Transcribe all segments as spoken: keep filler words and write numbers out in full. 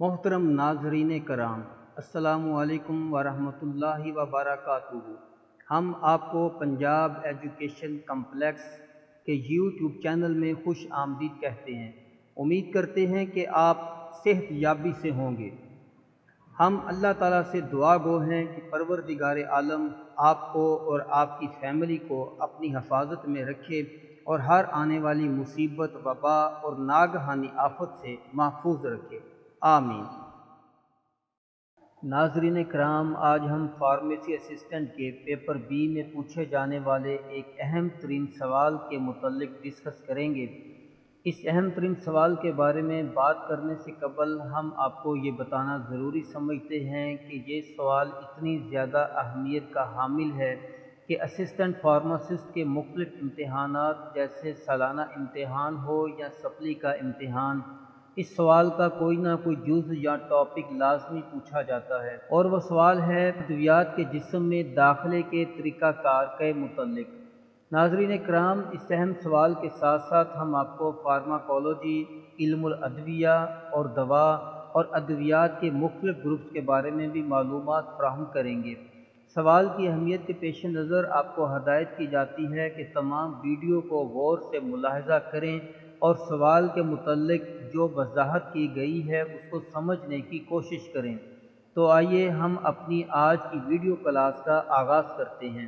मोहतरम नाजरीन कराम, अस्सलामु अलैकुम वरहमतुल्लाहि वबरकातुहू। हम आपको पंजाब एजुकेशन कम्प्लेक्स के यूट्यूब चैनल में खुश आमदीद कहते हैं। उम्मीद करते हैं कि आप सेहत याबी से होंगे। हम अल्लाह ताला से दुआ गो हैं कि परवरदिगार आलम आपको और आपकी फैमिली को अपनी हिफाजत में रखे और हर आने वाली मुसीबत, वबा और नागहानी आफत से महफूज रखे, आमीन। नाज़रीन कराम, आज हम फार्मेसी असिस्टेंट के पेपर बी में पूछे जाने वाले एक अहम तरीन सवाल के मुतल्लिक डिस्कस करेंगे। इस अहम तरीन सवाल के बारे में बात करने से कबल हम आपको ये बताना ज़रूरी समझते हैं कि ये सवाल इतनी ज़्यादा अहमियत का हामिल है कि असिस्टेंट फार्मासिस्ट के मुख्तलिफ इम्तहानात जैसे सालाना इम्तहान हो या सप्ली का इम्तहान, इस सवाल का कोई ना कोई जुज़ या टॉपिक लाजमी पूछा जाता है, और वह सवाल है अद्वियात के जिस्म में दाखिले के तरीक़ाकार के मुतल्लिक। नाज़रीन कराम, इस अहम सवाल के साथ साथ हम आपको फार्माकोलॉजी, इल्मुल अद्विया और दवा और अद्वियात के मुख्तलिफ ग्रुप्स के बारे में भी मालूमात फराहम करेंगे। सवाल की अहमियत के पेश नज़र आपको हदायत की जाती है कि तमाम वीडियो को गौर से मुलाहजा करें और सवाल के मुतल्लिक जो वजाहत की गई है उसको समझने की कोशिश करें। तो आइए हम अपनी आज की वीडियो क्लास का आगाज़ करते हैं।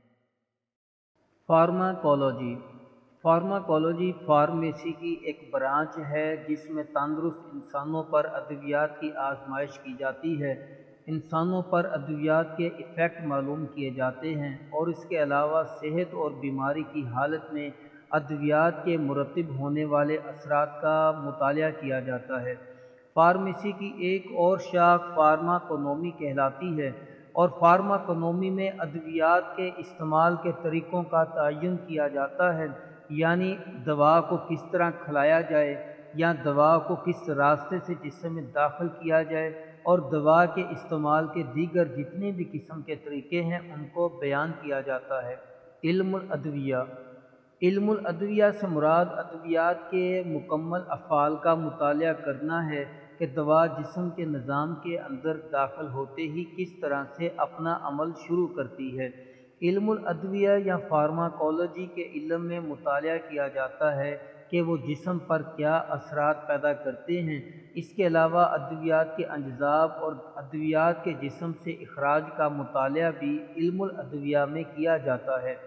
फार्माकोलॉजी फार्माकोलॉजी फार्मेसी की एक ब्रांच है जिसमें तंदुरुस्त इंसानों पर अद्वियात की आजमाइश की जाती है। इंसानों पर अद्वियात के इफ़ेक्ट मालूम किए जाते हैं और इसके अलावा सेहत और बीमारी की हालत में अद्वियात के मुरतब होने वाले असरात का मुतालिया किया जाता है। फार्मेसी की एक और शाख फार्माकोनोमी कहलाती है और फार्माकोनोमी में अद्वियात के इस्तेमाल के तरीक़ों का तयन किया जाता है, यानी दवा को किस तरह खिलाया जाए या दवा को किस रास्ते से जिस्म में दाखिल किया जाए, और दवा के इस्तेमाल के दीगर जितने भी किस्म के तरीक़े हैं उनको बयान किया जाता है। इल्मुल अद्विया इल्मुल अद्विया से मुराद अद्वियात के मुकम्मल अफ़ाल का मुतालिया करना है कि दवा जिस्म के निज़ाम के अंदर दाखिल होते ही किस तरह से अपना अमल शुरू करती है। इल्मुल अद्विया या फार्माकोलॉजी के इल्म में मुतालिया किया जाता है कि वो जिस्म पर क्या असरात पैदा करते हैं। इसके अलावा अद्वियात के अंजाम और अद्वियात के जिस्म से इखराज का मुतालिया भी इल्मुल अद्विया में किया जाता है।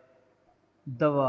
दवा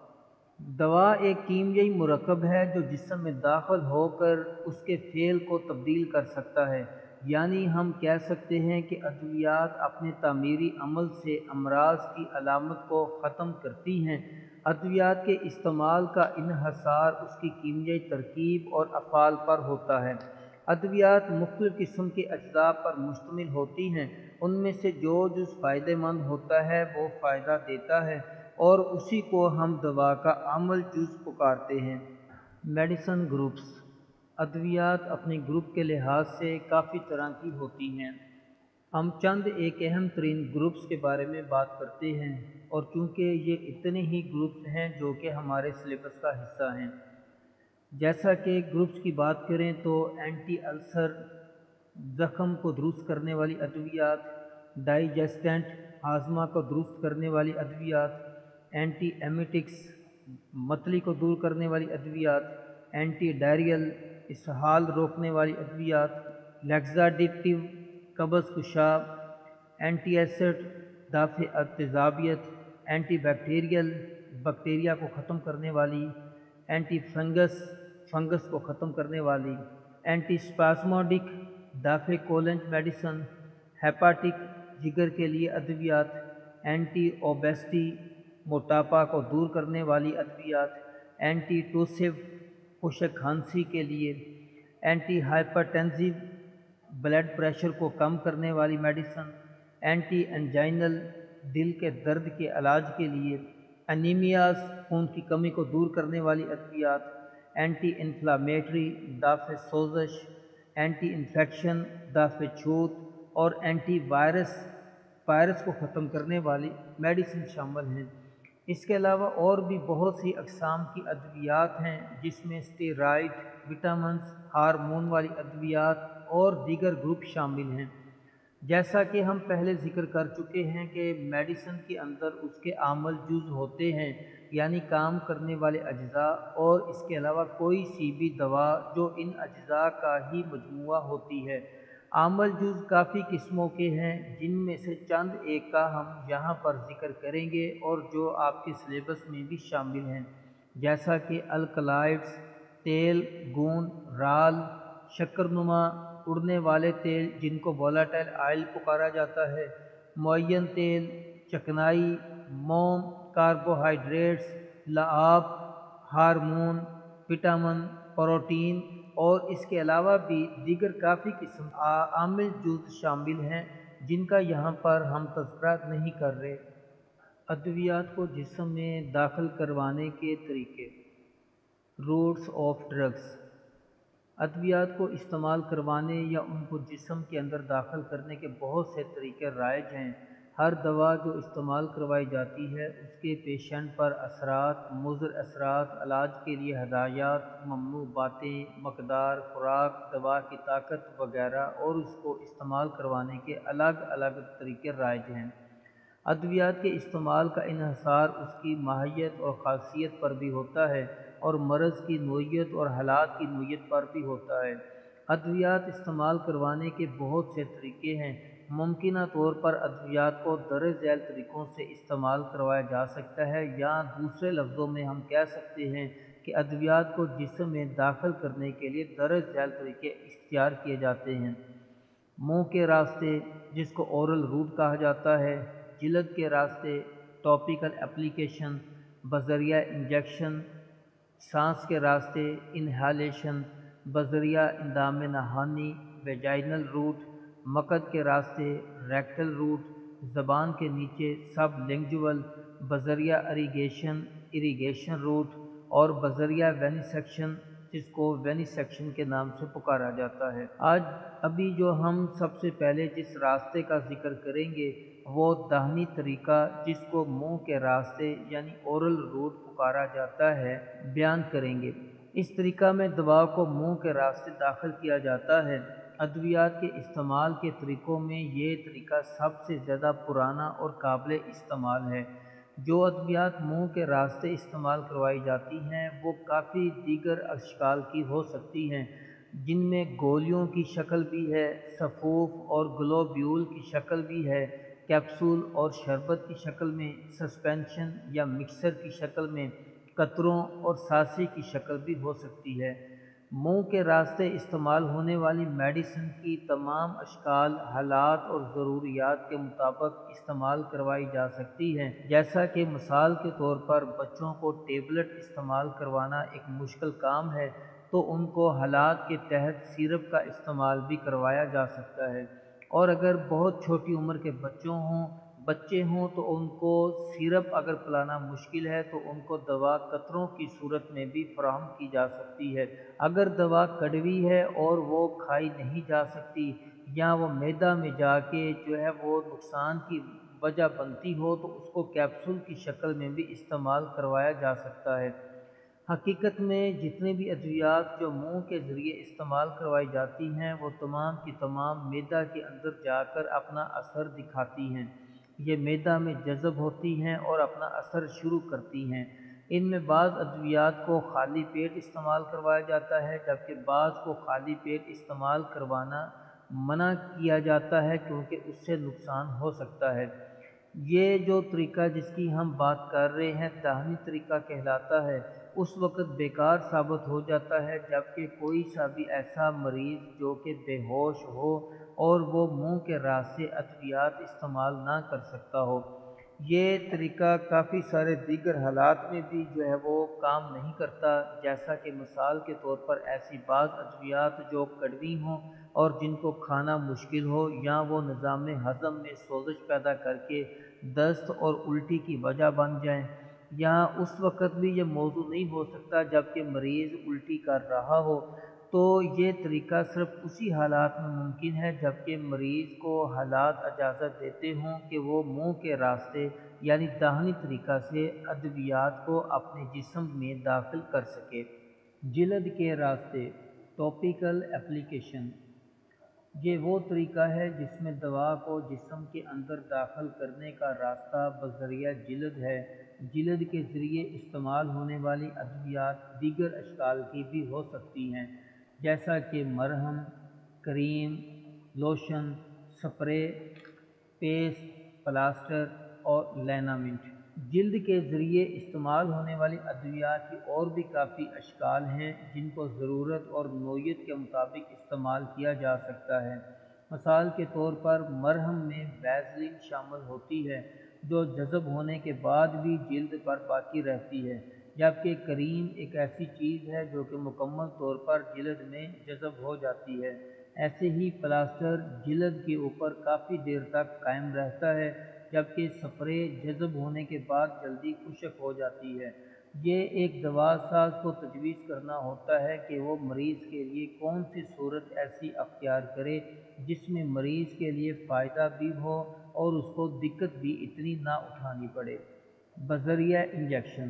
दवा एक कीमियाई मुरक्कब है जो जिस्म में दाखिल होकर उसके फेल को तब्दील कर सकता है, यानी हम कह सकते हैं कि अद्वियात अपने तामीरी अमल से अमराज की अलामत को ख़त्म करती हैं। अद्वियात के इस्तेमाल का इन्हसार उसकी कीमियाई तरकीब और अफ़ाल पर होता है। अद्वियात मुख्तलिफ़ किस्म के अज्जा पर मुश्तमिल होती हैं, उनमें से जो जुज़ फ़ायदेमंद होता है वो फ़ायदा देता है और उसी को हम दवा का अमल जुज़ पुकारते हैं। मेडिसन ग्रुप्स अद्वियात अपने ग्रुप के लिहाज से काफ़ी तरह की होती हैं। हम चंद एक अहम तरीन ग्रुप्स के बारे में बात करते हैं, और चूँकि ये इतने ही ग्रुप्स हैं जो कि हमारे सिलेबस का हिस्सा हैं। जैसा कि ग्रुप्स की बात करें तो एंटी अल्सर, ज़ख़म को दुरुस्त करने वाली अद्वियात, डाइजेस्टेंट, हाजमा को दुरुस्त करने वाली अद्वियात, एंटी एमिटिक्स, मतली को दूर करने वाली अद्वियात, एंटी डायरियल, इसहाल रोकने वाली अद्वियात, लैक्साटिव, कब्ज़ कुशा, एंटी एसिड, दाफ़े तेज़ाबियत, एंटी बैक्टीरियल, बैक्टीरिया को ख़त्म करने वाली, एंटी फंगस, फंगस को ख़त्म करने वाली, एंटी स्पास्मोडिक, दाफ़े कोलेंट मेडिसन, हेपाटिक, जिगर के लिए अद्वियात, एंटी ओबेसिटी, मोटापा को दूर करने वाली अद्वियात, एंटी टूसिव, खुशक खांसी के लिए, एंटी हाइपरटेंसिव, ब्लड प्रेशर को कम करने वाली मेडिसन, एंटी एंजाइनल, दिल के दर्द के इलाज के लिए, एनीमियाज, खून की कमी को दूर करने वाली अद्वियात, एंटी इन्फ्लामेटरी, दाफ़े सोजश, एंटी इन्फेक्शन, दाफ़े छूत, और एंटी वायरस, वायरस को ख़त्म करने वाली मेडिसिन शामिल हैं। اس کے علاوہ اور بھی بہت سی اقسام کی ادویات ہیں جس میں اسٹیرائڈ، وٹامنس، ہارمون والی ادویات اور دیگر گروپ شامل ہیں۔ جیسا کہ ہم پہلے ذکر کر چکے ہیں کہ میڈیسن کے اندر اس کے عامل جز ہوتے ہیں، یعنی کام کرنے والے اجزاء، اور اس کے علاوہ کوئی سی بھی دوا جو ان اجزاء کا ہی مجموعہ ہوتی ہے۔ عامل جز کافی قسموں کے ہیں، جن میں سے چند ایک کا ہم یہاں پر ذکر کریں گے اور جو آپ کے سلیبس میں بھی شامل ہیں، جیسا کہ الکلائڈز، تیل، گون، رال، شکرنما، اڑنے والے تیل جن کو وولاتائل آئل پکارا جاتا ہے، معین تیل، چکنائی، موم، کاربوہائیڈریٹس، لعاب، ہارمون، وٹامن، پروٹین اور اس کے علاوہ بھی دیگر کافی قسم عامل جز شامل ہیں جن کا یہاں پر ہم تذکرہ نہیں کر رہے۔ ادویات کو جسم میں داخل کروانے کے طریقے، روٹس آف ڈرگس۔ ادویات کو استعمال کروانے یا ان کو جسم کے اندر داخل کرنے کے بہت سے طریقے رائج ہیں۔ ہر دوا جو استعمال کروائی جاتی ہے اس کے پیشنٹ پر اثرات، مضر اثرات، علاج کے لیے ہدایات، ممنوع باتیں، مقدار، خوراک، دوا کی طاقت وغیرہ اور اس کو استعمال کروانے کے الگ الگ طریقے رائج ہیں۔ ادویات کے استعمال کا انحصار اس کی ماہیت اور خاصیت پر بھی ہوتا ہے اور مرض کی نوعیت اور حالات کی نوعیت پر بھی ہوتا ہے۔ ادویات استعمال کروانے کے بہت سے طریقے ہیں۔ ممکنہ طور پر ادویات کو درج ذیل طریقوں سے استعمال کروایا جا سکتا ہے، یا دوسرے لفظوں میں ہم کہہ سکتے ہیں کہ ادویات کو جسم میں داخل کرنے کے لیے درج ذیل طریقے اختیار کیے جاتے ہیں۔ منہ کے راستے، جس کو اورل روٹ کہا جاتا ہے، جلد کے راستے، ٹاپیکل اپلیکیشن، بذریعہ انجیکشن، سانس کے راستے، انہالیشن، بذریعہ اندام نہانی، ویجائنل روٹ، مقعد کے راستے، ریکٹل روٹ، زبان کے نیچے، سب لنگجول، بذریعہ اریگیشن، اریگیشن روٹ، اور بذریعہ وینیسیکشن، جس کو وینیسیکشن کے نام سے پکارا جاتا ہے۔ آج ابھی جو ہم سب سے پہلے جس راستے کا ذکر کریں گے وہ دہنی طریقہ، جس کو منہ کے راستے یعنی اورل روٹ پکارا جاتا ہے، بیان کریں گے۔ اس طریقہ میں دوا کو منہ کے راستے داخل کیا جاتا ہے۔ ادویات کے استعمال کے طریقوں میں یہ طریقہ سب سے زیادہ پرانا اور قابل استعمال ہے۔ جو ادویات منہ کے راستے استعمال کروائی جاتی ہیں وہ کافی دیگر اشکال کی ہو سکتی ہیں، جن میں گولیوں کی شکل بھی ہے، سفوف اور گلوبیول کی شکل بھی ہے، کیپسول اور شربت کی شکل میں، سسپینشن یا مکسر کی شکل میں، قطروں اور سانسے کی شکل بھی ہو سکتی ہے۔ منہ کے راستے استعمال ہونے والی میڈیسن کی تمام اشکال، حالات اور ضروریات کے مطابق استعمال کروائی جا سکتی ہیں، جیسا کہ مثال کے طور پر بچوں کو ٹیبلٹ استعمال کروانا ایک مشکل کام ہے تو ان کو حالات کے تحت سیرپ کا استعمال بھی کروایا جا سکتا ہے، اور اگر بہت چھوٹی عمر کے بچوں ہوں بچے ہوں تو ان کو سیرپ اگر پلانا مشکل ہے تو ان کو دوا قطروں کی صورت میں بھی فراہم کی جا سکتی ہے۔ اگر دوا کڑوی ہے اور وہ کھائی نہیں جا سکتی یا وہ معدہ میں جا کے جو ہے وہ نقصان کی وجہ بنتی ہو تو اس کو کیپسول کی شکل میں بھی استعمال کروایا جا سکتا ہے۔ حقیقت میں جتنی بھی ادویات جو منہ کے ذریعے استعمال کروائی جاتی ہیں وہ تمام کی تمام معدہ کے اندر جا کر اپنا اثر دکھاتی ہیں۔ یہ معدہ میں جذب ہوتی ہیں اور اپنا اثر شروع کرتی ہیں۔ ان میں بعض ادویات کو خالی پیٹ استعمال کروایا جاتا ہے، جبکہ بعض کو خالی پیٹ استعمال کروانا منع کیا جاتا ہے کیونکہ اس سے نقصان ہو سکتا ہے۔ یہ جو طریقہ جس کی ہم بات کر رہے ہیں دہنی طریقہ کہلاتا ہے، اس وقت بیکار ثابت ہو جاتا ہے جبکہ کوئی سا بھی ایسا مریض جو کہ بے ہوش ہو اور وہ منہ کے راستے ادویات استعمال نہ کر سکتا ہو۔ یہ طریقہ کافی سارے دیگر حالات میں بھی جو ہے وہ کام نہیں کرتا، جیسا کہ مثال کے طور پر ایسی بعض ادویات جو کڑوی ہوں اور جن کو کھانا مشکل ہو یا وہ نظام ہضم میں سوزش پیدا کر کے دست اور الٹی کی وجہ بن جائیں، یا اس وقت بھی یہ موضوع نہیں ہو سکتا جبکہ مریض الٹی کر رہا ہو، تو یہ طریقہ صرف اسی حالات میں ممکن ہے جبکہ مریض کو حالات اجازت دیتے ہوں کہ وہ منہ کے راستے یعنی داہنی طریقہ سے ادویات کو اپنے جسم میں داخل کر سکے۔ جلد کے راستے ٹاپیکل اپلیکیشن یہ وہ طریقہ ہے جس میں دوا کو جسم کے اندر داخل کرنے کا راستہ بذریعہ جلد ہے۔ جلد کے ذریعے استعمال ہونے والی ادویات دیگر اشکال کی بھی ہو سکتی ہیں، جیسا کہ مرہم، cream, lotion, spray, paste, plaster اور لینامنٹ۔ جلد کے ذریعے استعمال ہونے والی ادویات کی اور بھی کافی اشکال ہیں جن کو ضرورت اور نوعیت کے مطابق استعمال کیا جا سکتا ہے۔ مثال کے طور پر مرہم میں ویزلین شامل ہوتی ہے جو جذب ہونے کے بعد بھی جلد پر باقی رہتی ہے، جبکہ کریم ایک ایسی چیز ہے جو کہ مکمل طور پر جلد میں جذب ہو جاتی ہے۔ ایسے ہی پلاسٹر جلد کے اوپر کافی دیر تک قائم رہتا ہے، جبکہ سپرے جذب ہونے کے بعد جلدی خشک ہو جاتی ہے۔ یہ ایک دوا ساز کو تجویز کرنا ہوتا ہے کہ وہ مریض کے لیے کون سی صورت ایسی اختیار کرے جس میں مریض کے لیے فائدہ بھی ہو اور اس کو دقت بھی اتنی نہ اٹھانی پڑے۔ بذریعہ انجیکشن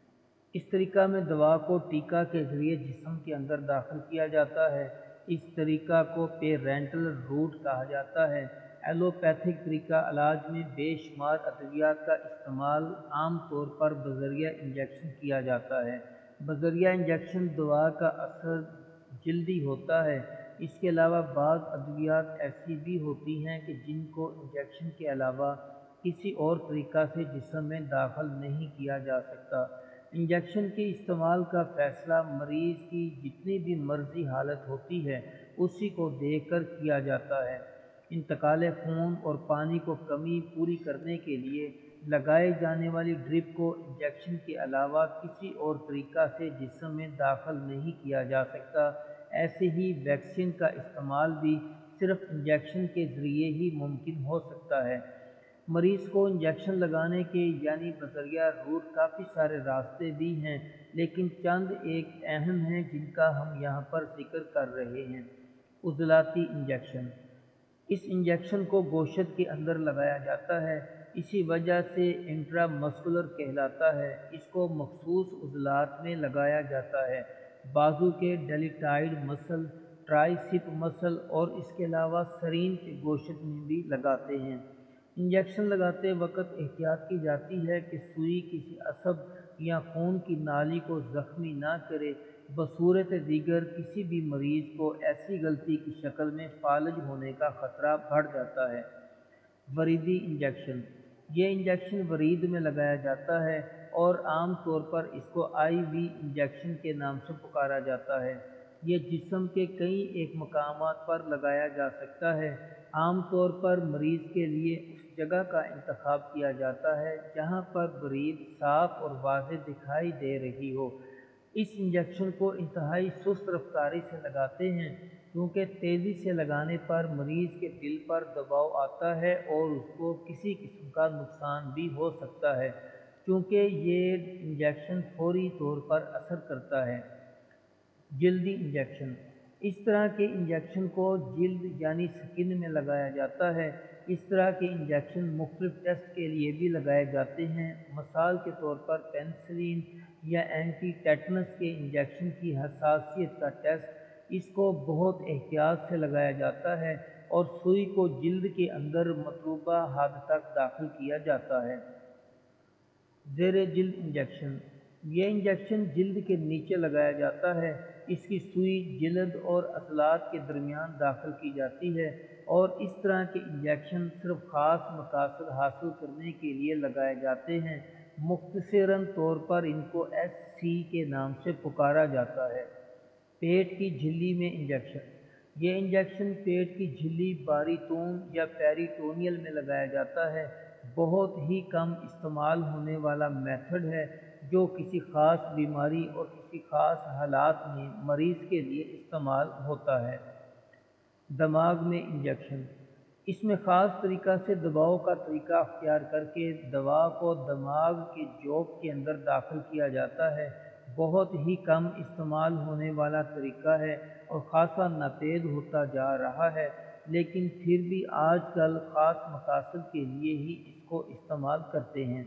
اس طریقہ میں دوا کو ٹیکہ کے ذریعے جسم کے اندر داخل کیا جاتا ہے۔ اس طریقہ کو پیرینٹل روٹ کہا جاتا ہے۔ ایلوپیتھک طریقہ علاج میں بے شمار ادویات کا استعمال عام طور پر بذریعہ انجیکشن کیا جاتا ہے۔ بذریعہ انجیکشن دوا کا اثر جلدی ہوتا ہے۔ اس کے علاوہ بعض ادویات ایسی بھی ہوتی ہیں کہ جن کو انجیکشن کے علاوہ کسی اور طریقہ سے جسم میں داخل نہیں کیا جا سکتا۔ انجیکشن کے استعمال کا فیصلہ مریض کی جتنی بھی مرضی حالت ہوتی ہے اسی کو دیکھ کر کیا جاتا ہے۔ انتقال خون اور پانی کو کمی پوری کرنے کے لیے لگائی جانے والی ڈرپ کو انجیکشن کے علاوہ کسی اور طریقہ سے جسم میں داخل نہیں کیا جا سکتا۔ ایسے ہی ویکسین کا استعمال بھی صرف انجیکشن کے ذریعے ہی ممکن ہو سکتا ہے۔ مریض کو انجیکشن لگانے کے یعنی بذریعہ روٹ کافی سارے راستے بھی ہیں، لیکن چند ایک اہم ہیں جن کا ہم یہاں پر ذکر کر رہے ہیں۔ عضلاتی انجیکشن اس انجیکشن کو گوشت کے اندر لگایا جاتا ہے، اسی وجہ سے انٹرا مسکولر کہلاتا ہے۔ اس کو مخصوص عضلات میں لگایا جاتا ہے، بازو کے ڈیلیٹائڈ مسل، ٹرائسپ مسل اور اس کے علاوہ سرین کے گوشت میں بھی لگاتے ہیں۔ انجیکشن لگاتے وقت احتیاط کی جاتی ہے کہ سوئی کسی عصب یا خون کی نالی کو زخمی نہ کرے، بصورت دیگر کسی بھی مریض کو ایسی غلطی کی شکل میں فالج ہونے کا خطرہ بڑھ جاتا ہے۔ وریدی انجیکشن یہ انجیکشن ورید میں لگایا جاتا ہے اور عام طور پر اس کو آئی وی انجیکشن کے نام سے پکارا جاتا ہے۔ یہ جسم کے کئی ایک مقامات پر لگایا جا سکتا ہے۔ عام طور پر مریض کے لیے اس جگہ کا انتخاب کیا جاتا ہے جہاں پر ورید صاف اور واضح دکھائی دے رہی ہو۔ اس انجیکشن کو انتہائی سست رفتاری سے لگاتے ہیں کیونکہ تیزی سے لگانے پر مریض کے دل پر دباؤ آتا ہے اور اس کو کسی قسم کا نقصان بھی ہو سکتا ہے چونکہ یہ انجیکشن فوری طور پر اثر کرتا ہے۔ جلدی انجیکشن اس طرح کے انجیکشن کو جلد یعنی سکن میں لگایا جاتا ہے۔ اس طرح کے انجیکشن مختلف ٹیسٹ کے لیے بھی لگائے جاتے ہیں، مثال کے طور پر پینسلین یا اینٹی ٹیٹنس کے انجیکشن کی حساسیت کا ٹیسٹ۔ اس کو بہت احتیاط سے لگایا جاتا ہے اور سوئی کو جلد کے اندر مطلوبہ حد تک داخل کیا جاتا ہے۔ زیر جلد انجیکشن یہ انجیکشن جلد کے نیچے لگایا جاتا ہے۔ اس کی سوئی جلد اور عضلات کے درمیان داخل کی جاتی ہے اور اس طرح کے انجیکشن صرف خاص مقاصد حاصل کرنے کے لیے لگائے جاتے ہیں۔ مختصراً طور پر ان کو ایس سی کے نام سے پکارا جاتا ہے۔ پیٹ کی جھلی میں انجیکشن یہ انجیکشن پیٹ کی جھلی باریتون یا پیریٹونیل میں لگایا جاتا ہے۔ بہت ہی کم استعمال ہونے والا میتھڈ ہے جو کسی خاص بیماری اور کسی خاص حالات میں مریض کے لیے استعمال ہوتا ہے۔ دماغ میں انجیکشن اس میں خاص طریقہ سے دباؤ کا طریقہ اختیار کر کے دوا کو دماغ کے جوف کے اندر داخل کیا جاتا ہے۔ بہت ہی کم استعمال ہونے والا طریقہ ہے اور خاصا ناپید ہوتا جا رہا ہے۔ لیکن پھر بھی آج کل خاص مقاصد کے لیے ہی اس کو استعمال کرتے ہیں۔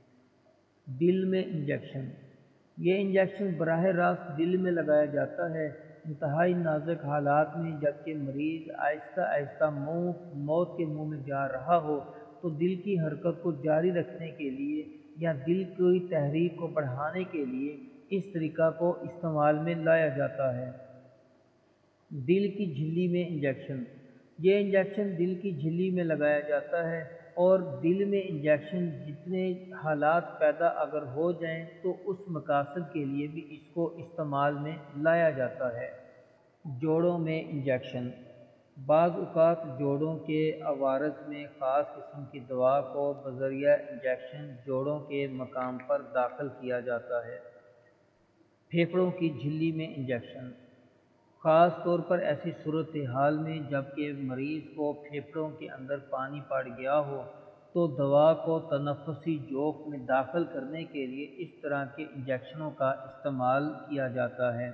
دل میں انجیکشن، یہ انجیکشن براہ راست دل میں لگایا جاتا ہے انتہائی نازک حالات میں، جبکہ مریض آہستہ آہستہ موت کے منہ میں جا رہا ہو تو دل کی حرکت کو جاری رکھنے کے لیے یا دل کی تحریک کو بڑھانے کے لیے اس طریقہ کو استعمال میں لایا جاتا ہے۔ دل کی جھلی میں انجیکشن، یہ انجیکشن دل کی جھلی میں لگایا جاتا ہے اور دل میں انجیکشن جتنے حالات پیدا اگر ہو جائیں تو اس مقاصد کے لیے بھی اس کو استعمال میں لایا جاتا ہے۔ جوڑوں میں انجیکشن، بعض اوقات جوڑوں کے عوارض میں خاص قسم کی دوا کو بذریعہ انجیکشن جوڑوں کے مقام پر داخل کیا جاتا ہے۔ پھیپھڑوں کی جھلی میں انجیکشن، خاص طور پر ایسی صورتحال میں جبکہ مریض کو پھیپھڑوں کے اندر پانی پڑ گیا ہو تو دوا کو تنفسی جوف میں داخل کرنے کے لیے اس طرح کے انجیکشنوں کا استعمال کیا جاتا ہے۔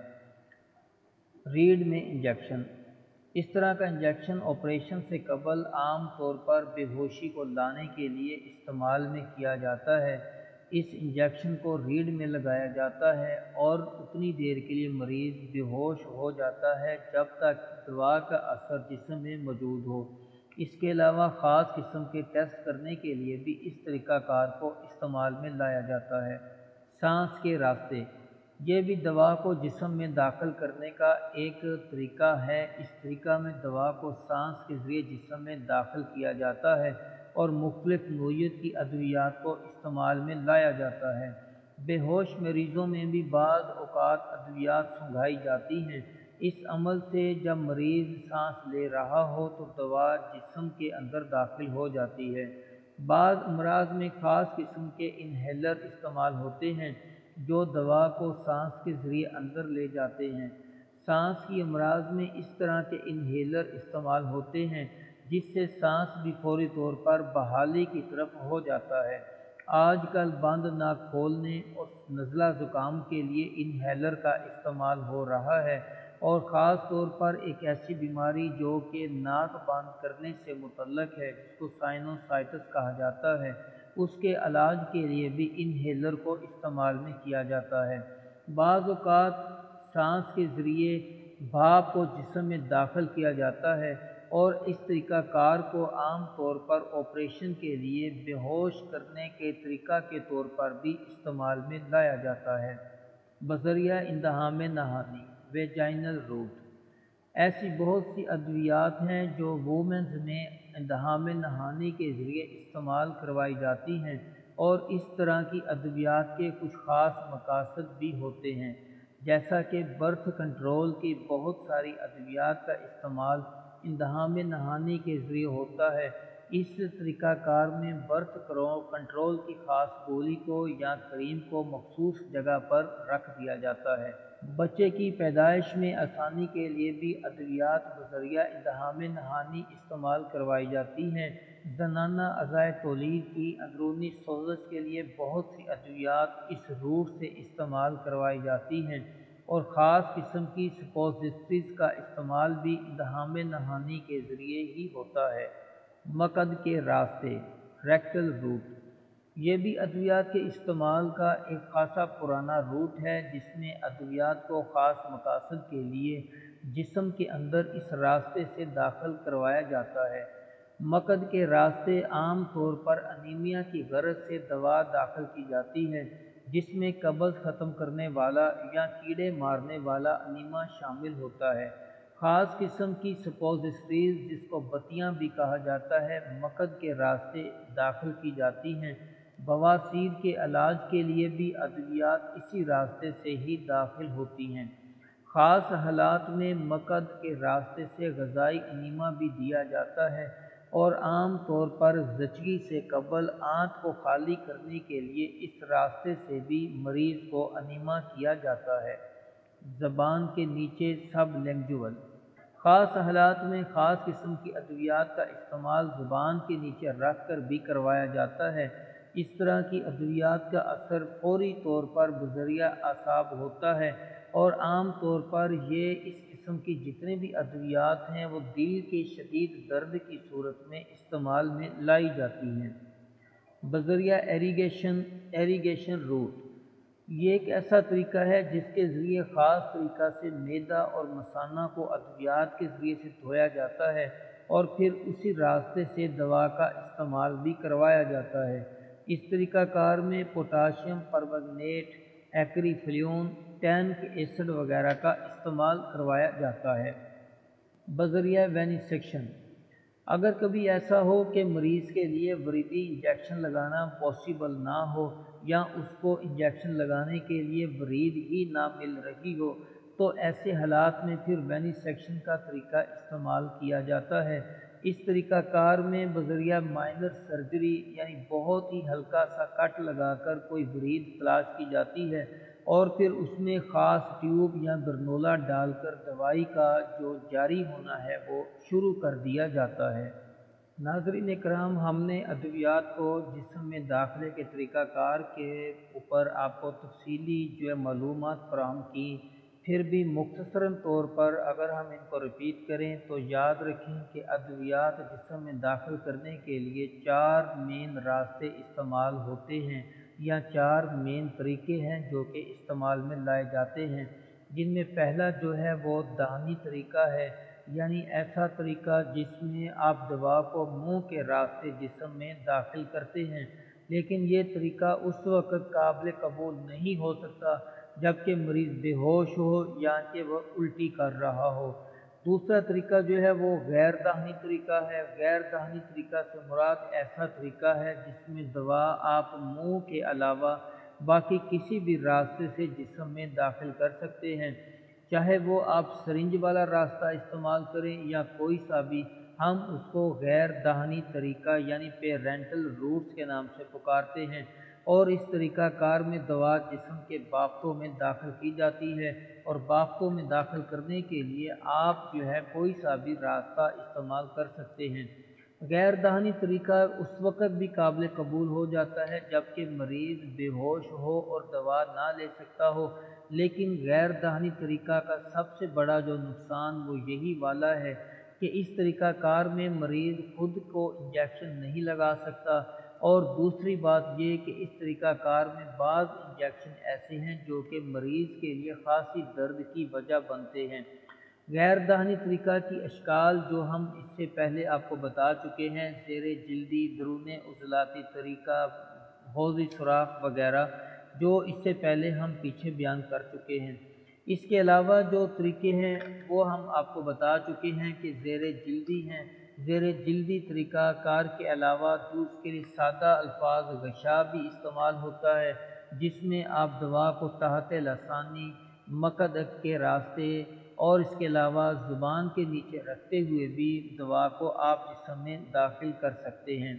ریڑھ میں انجیکشن، اس طرح کا انجیکشن آپریشن سے قبل عام طور پر بے ہوشی کو لانے کے لیے استعمال میں کیا جاتا ہے۔ اس انجیکشن کو ریڑھ میں لگایا جاتا ہے اور اتنی دیر کے لیے مریض بے ہوش ہو جاتا ہے جب تک دوا کا اثر جسم میں موجود ہو۔ اس کے علاوہ خاص قسم کے ٹیسٹ کرنے کے لیے بھی اس طریقہ کار کو استعمال میں لایا جاتا ہے۔ سانس کے راستے، یہ بھی دوا کو جسم میں داخل کرنے کا ایک طریقہ ہے۔ اس طریقہ میں دوا کو سانس کے ذریعے جسم میں داخل کیا جاتا ہے اور مختلف نوعیت کی ادویات کو استعمال میں لایا جاتا ہے۔ بے ہوش مریضوں میں بھی بعض اوقات ادویات سونگھائی جاتی ہیں۔ اس عمل سے جب مریض سانس لے رہا ہو تو دوا جسم کے اندر داخل ہو جاتی ہے۔ بعض امراض میں خاص قسم کے انہیلر استعمال ہوتے ہیں جو دوا کو سانس کے ذریعے اندر لے جاتے ہیں۔ سانس کی امراض میں اس طرح کے انہیلر استعمال ہوتے ہیں جس سے سانس بھی فوری طور پر بحالی کی طرف ہو جاتا ہے۔ آج کل بند ناک کھولنے اور نزلہ زکام کے لیے انہیلر کا استعمال ہو رہا ہے اور خاص طور پر ایک ایسی بیماری جو کہ ناک بند کرنے سے متعلق ہے جس کو سائنوسائٹس کہا جاتا ہے، اس کے علاج کے لیے بھی انہیلر کو استعمال میں کیا جاتا ہے۔ بعض اوقات سانس کے ذریعے بھاپ کو جسم میں داخل کیا جاتا ہے اور اس طریقہ کار کو عام طور پر آپریشن کے لیے بے ہوش کرنے کے طریقہ کے طور پر بھی استعمال میں لایا جاتا ہے۔ بذریعہ اندہام نہانی، ویجائنل روٹ، ایسی بہت سی ادویات ہیں جو وومنز میں اندہام نہانی کے ذریعے استعمال کروائی جاتی ہیں اور اس طرح کی ادویات کے کچھ خاص مقاصد بھی ہوتے ہیں، جیسا کہ برتھ کنٹرول کی بہت ساری ادویات کا استعمال اندہام نہانی کے ذریعے ہوتا ہے۔ اس طریقہ کار میں برتھ کنٹرول کی خاص گولی کو یا کریم کو مخصوص جگہ پر رکھ دیا جاتا ہے۔ بچے کی پیدائش میں آسانی کے لیے بھی ادویات بذریعہ اندہام نہانی استعمال کروائی جاتی ہیں۔ زنانہ اعضائے تولید کی اندرونی سوزش کے لیے بہت سی ادویات اس روٹ سے استعمال کروائی جاتی ہیں اور خاص قسم کی سپوزیٹریز کا استعمال بھی اندہام نہانی کے ذریعے ہی ہوتا ہے۔ مقعد کے راستے، ریکٹل روٹ، یہ بھی ادویات کے استعمال کا ایک خاصا پرانا روٹ ہے جس میں ادویات کو خاص مقاصد کے لیے جسم کے اندر اس راستے سے داخل کروایا جاتا ہے۔ مقعد کے راستے عام طور پر انیمیا کی غرض سے دوا داخل کی جاتی ہے جس میں قبض ختم کرنے والا یا کیڑے مارنے والا انیما شامل ہوتا ہے۔ خاص قسم کی سپوزیٹریز جس کو بتیاں بھی کہا جاتا ہے مقعد کے راستے داخل کی جاتی ہیں۔ بواسیر کے علاج کے لیے بھی ادویات اسی راستے سے ہی داخل ہوتی ہیں۔ خاص حالات میں مقعد کے راستے سے غذائی انیما بھی دیا جاتا ہے اور عام طور پر زچگی سے قبل آنت کو خالی کرنے کے لیے اس راستے سے بھی مریض کو انیما کیا جاتا ہے۔ زبان کے نیچے سب لنگوال، خاص حالات میں خاص قسم کی ادویات کا استعمال زبان کے نیچے رکھ کر بھی کروایا جاتا ہے۔ اس طرح کی ادویات کا اثر فوری طور پر بذریعہ اعصاب ہوتا ہے اور عام طور پر یہ اس قسم قسم کی جتنے بھی ادویات ہیں وہ دل کے شدید درد کی صورت میں استعمال میں لائی جاتی ہیں۔ بذریعہ ایریگیشن ایریگیشن روٹ، یہ ایک ایسا طریقہ ہے جس کے ذریعے خاص طریقہ سے معدہ اور مثانہ کو ادویات کے ذریعے سے دھویا جاتا ہے اور پھر اسی راستے سے دوا کا استعمال بھی کروایا جاتا ہے۔ اس طریقہ کار میں potassium permanganate, acriflavine, tannic acid وغیرہ کا استعمال کروایا جاتا ہے۔ بذریعہ وینیسیکشن، اگر کبھی ایسا ہو کہ مریض کے لیے وریدی انجیکشن لگانا پاسبل نہ ہو یا اس کو انجیکشن لگانے کے لیے ورید ہی نہ مل رہی ہو تو ایسے حالات میں پھر وینیسیکشن کا طریقہ استعمال کیا جاتا ہے۔ اس طریقہ کار میں بذریعہ مائنر سرجری یعنی بہت ہی ہلکا سا کٹ لگا کر کوئی ورید تلاش کی جاتی ہے اور پھر اس میں خاص ٹیوب یا برنولا ڈال کر دوائی کا جو جاری ہونا ہے وہ شروع کر دیا جاتا ہے۔ ناظرین کرام، ہم نے ادویات کو جسم میں داخلے کے طریقہ کار کے اوپر آپ کو تفصیلی جو ہے معلومات فراہم کی، پھر بھی مختصراً طور پر اگر ہم ان کو ریپیٹ کریں تو یاد رکھیں کہ ادویات جسم میں داخل کرنے کے لیے چار مین راستے استعمال ہوتے ہیں یا چار مین طریقے ہیں جو کہ استعمال میں لائے جاتے ہیں، جن میں پہلا جو ہے وہ دہانی طریقہ ہے، یعنی ایسا طریقہ جس میں آپ دوا کو منہ کے راستے جسم میں داخل کرتے ہیں، لیکن یہ طریقہ اس وقت قابل قبول نہیں ہو سکتا جبکہ مریض بے ہوش ہو یا کہ وہ الٹی کر رہا ہو۔ دوسرا طریقہ جو ہے وہ غیر دہانی طریقہ ہے۔ غیر دہانی طریقہ سے مراد ایسا طریقہ ہے جس میں دوا آپ منہ کے علاوہ باقی کسی بھی راستے سے جسم میں داخل کر سکتے ہیں، چاہے وہ آپ سرنج والا راستہ استعمال کریں یا کوئی سا بھی، ہم اس کو غیر دہانی طریقہ یعنی پیرینٹل روٹس کے نام سے پکارتے ہیں۔ اور اس طریقہ کار میں دوا جسم کے بافتوں میں داخل کی جاتی ہے اور بافتوں میں داخل کرنے کے لیے آپ جو ہے کوئی سا بھی راستہ استعمال کر سکتے ہیں۔ غیر دہانی طریقہ اس وقت بھی قابل قبول ہو جاتا ہے جبکہ مریض بے ہوش ہو اور دوا نہ لے سکتا ہو، لیکن غیر دہانی طریقہ کا سب سے بڑا جو نقصان وہ یہی والا ہے کہ اس طریقہ کار میں مریض خود کو انجیکشن نہیں لگا سکتا، اور دوسری بات یہ کہ اس طریقہ کار میں بعض انجیکشن ایسے ہیں جو کہ مریض کے لیے خاصی درد کی وجہ بنتے ہیں۔ غیر دہانی طریقہ کی اشکال جو ہم اس سے پہلے آپ کو بتا چکے ہیں، زیر جلدی، درون عضلاتی طریقہ، حوضی سوراخ وغیرہ، جو اس سے پہلے ہم پیچھے بیان کر چکے ہیں۔ اس کے علاوہ جو طریقے ہیں وہ ہم آپ کو بتا چکے ہیں کہ زیر جلدی ہیں۔ زیر جلدی طریقہ کار کے علاوہ دوسرے سادہ الفاظ غشا بھی استعمال ہوتا ہے، جس میں آپ دوا کو تحت لسانی مقعد کے راستے اور اس کے علاوہ زبان کے نیچے رکھتے ہوئے بھی دوا کو آپ جسم میں داخل کر سکتے ہیں۔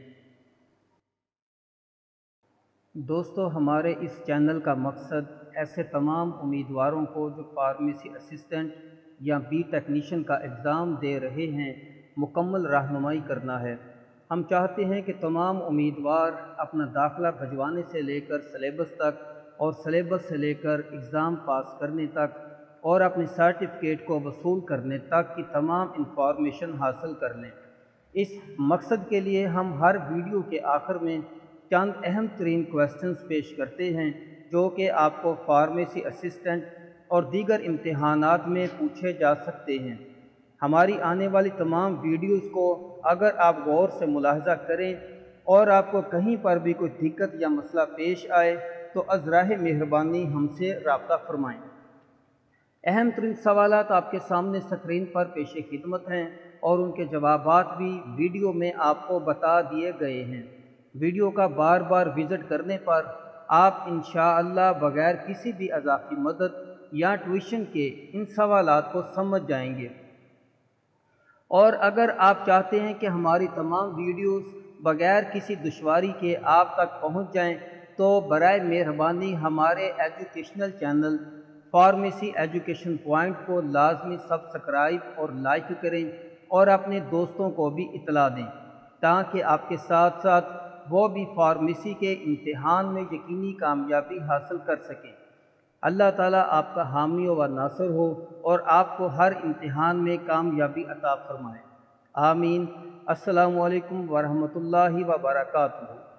دوستو، ہمارے اس چینل کا مقصد ایسے تمام امیدواروں کو جو فارمیسی اسسٹنٹ یا بی ٹیکنیشین کا ایگزام دے رہے ہیں مکمل رہنمائی کرنا ہے۔ ہم چاہتے ہیں کہ تمام امیدوار اپنا داخلہ بھجوانے سے لے کر سلیبس تک اور سلیبس سے لے کر ایگزام پاس کرنے تک اور اپنے سرٹیفکیٹ کو وصول کرنے تک کی تمام انفارمیشن حاصل کر لیں۔ اس مقصد کے لیے ہم ہر ویڈیو کے آخر میں چند اہم ترین کویسچنز پیش کرتے ہیں جو کہ آپ کو فارمیسی اسسٹنٹ اور دیگر امتحانات میں پوچھے جا سکتے ہیں۔ ہماری آنے والی تمام ویڈیوز کو اگر آپ غور سے ملاحظہ کریں اور آپ کو کہیں پر بھی کوئی دقت یا مسئلہ پیش آئے تو از راہ مہربانی ہم سے رابطہ فرمائیں۔ اہم ترین سوالات آپ کے سامنے اسکرین پر پیش خدمت ہیں اور ان کے جوابات بھی ویڈیو میں آپ کو بتا دیے گئے ہیں۔ ویڈیو کا بار بار وزٹ کرنے پر آپ انشاءاللہ بغیر کسی بھی اضافی مدد یا ٹیوشن کے ان سوالات کو سمجھ جائیں گے۔ اور اگر آپ چاہتے ہیں کہ ہماری تمام ویڈیوز بغیر کسی دشواری کے آپ تک پہنچ جائیں تو برائے مہربانی ہمارے educational channel pharmacy education point کو لازمی سبسکرائب اور لائک کریں اور اپنے دوستوں کو بھی اطلاع دیں تاکہ آپ کے ساتھ ساتھ وہ بھی فارمیسی کے امتحان میں یقینی کامیابی حاصل کر سکیں۔ اللہ تعالیٰ آپ کا حامی و ناصر ہو اور آپ کو ہر امتحان میں کامیابی عطا فرمائے۔ آمین۔ السلام علیکم ورحمۃ اللہ وبرکاتہ۔